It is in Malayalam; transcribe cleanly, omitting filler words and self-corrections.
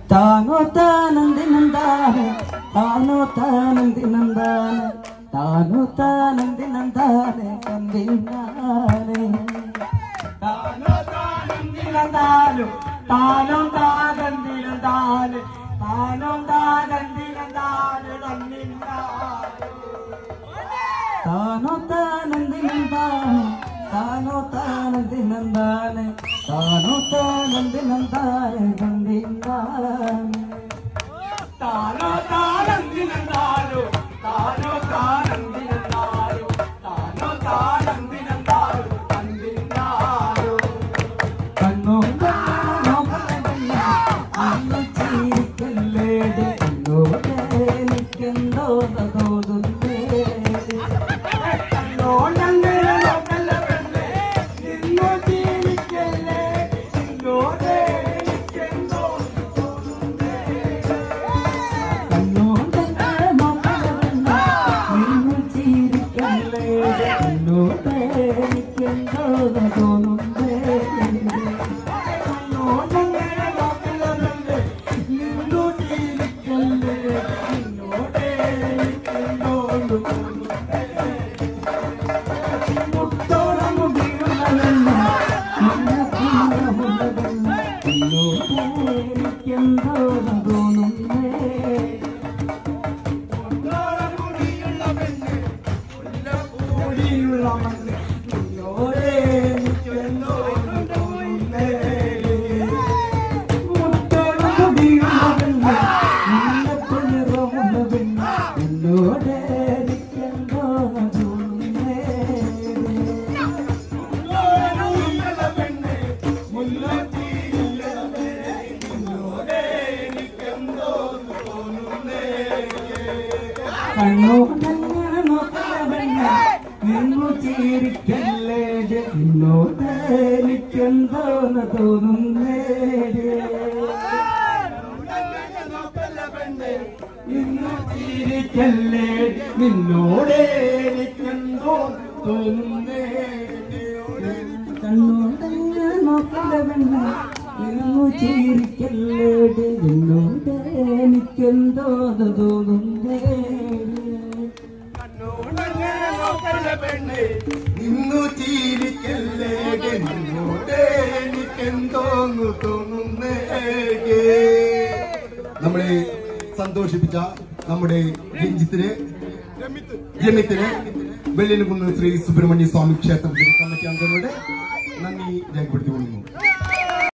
താനോ താനന്ദിനന്ദാനെ താനോ താനന്ദിനന്ദാനെ താനോ താനന്ദിനന്ദാനെ കന്ദിനാനെ താനോ താനന്ദിനന്ദാനു താനോ താനന്ദിനന്ദാനെ താനോ താനന്ദിനന്ദാനെ കന്ദിനാനെ താനോ താനന്ദിനന്ദാനെ താനോ താനന്ദിനന്ദാനെ താനോ താനന്ദിനന്ദാനെ കന്ദിനാനെ താനോ താനന്ദിനന്ദാനു താനോ താനന്ദിനന്ദാനു താനോ താനന്ദിനന്ദാനു കന്ദിനാനു കണ്ണോ അന്ന് ചിരിക്കല്ലേടെ കണ്ണോടെ എനിക്കെന്തോ തോന്നുന്നേ നിന്നു ചിരിക്കല്ലേടെ നിന്നോട് എനിക്കെന്തോന്ന് തോന്നുന്നേ നിന്നു ചിരിക്കല്ലേടെ നിന്നോട് എനിക്കെന്തോ തോന്നുന്നേ കണ്ണോടങ്ങ് നോക്കല പെണ്ണ നിന്നു ചിരിക്കല്ലേടെ നിന്നോട് എനിക്കെന്തോന്ന് തോന്നുന്നേ നിന്നു ചിരിക്കല്ലേടെ നിന്നോട് എനിക്കെന്തോന്നു തോന്നുന്നേ. നമ്മളെ സന്തോഷിപ്പിച്ച നമ്മുടെ രഞ്ജിത്തിന് ജമിത്തിന് വെള്ളിനുകുന്ന് ശ്രീ സുബ്രഹ്മണ്യ സ്വാമി ക്ഷേത്രത്തിലെ കമ്മിറ്റി അംഗങ്ങളുടെ നന്ദി രേഖപ്പെടുത്തിക്കൊള്ളുന്നു.